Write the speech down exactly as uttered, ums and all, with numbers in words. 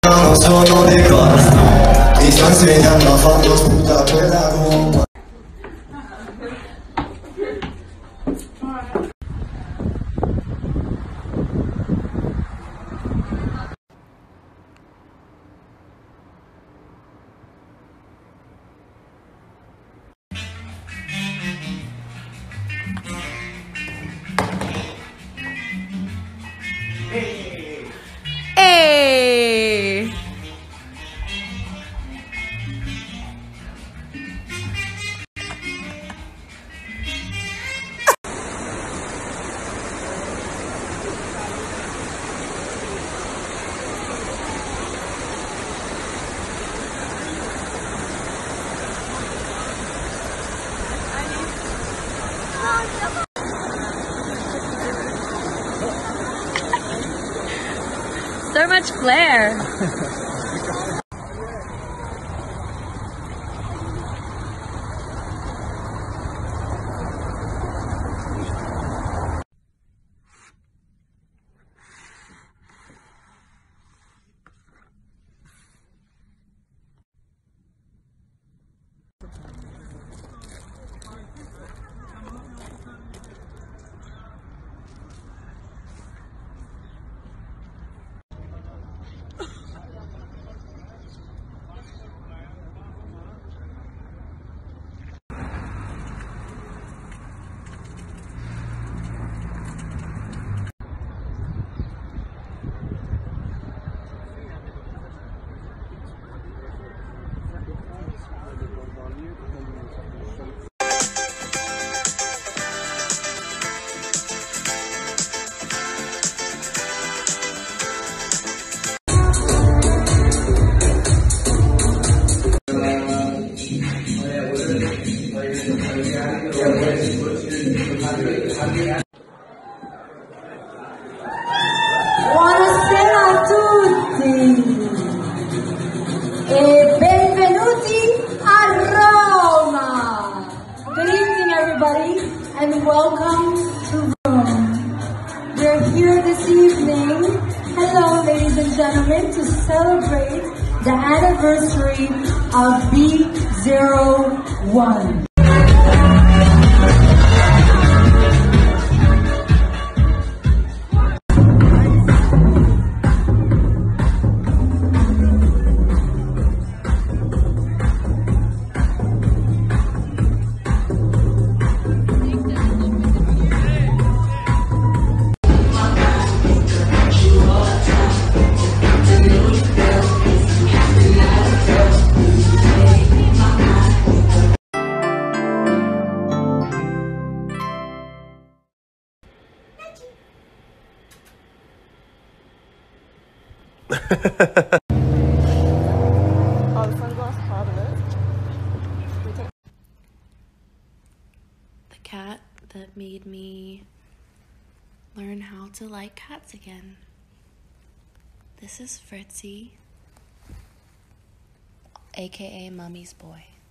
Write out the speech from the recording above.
Non sono dei corazon, mi sto insegnando a farlo sputa quella gomma. Hey! So much flair. Buonasera a tutti e benvenuti a Roma. Good evening, everybody, and welcome to Rome. We're here this evening, hello, ladies and gentlemen, to celebrate the anniversary of B zero one. Oh, the sunglass part of it. The cat that made me learn how to like cats again. This is Fritzy, aka Mummy's boy.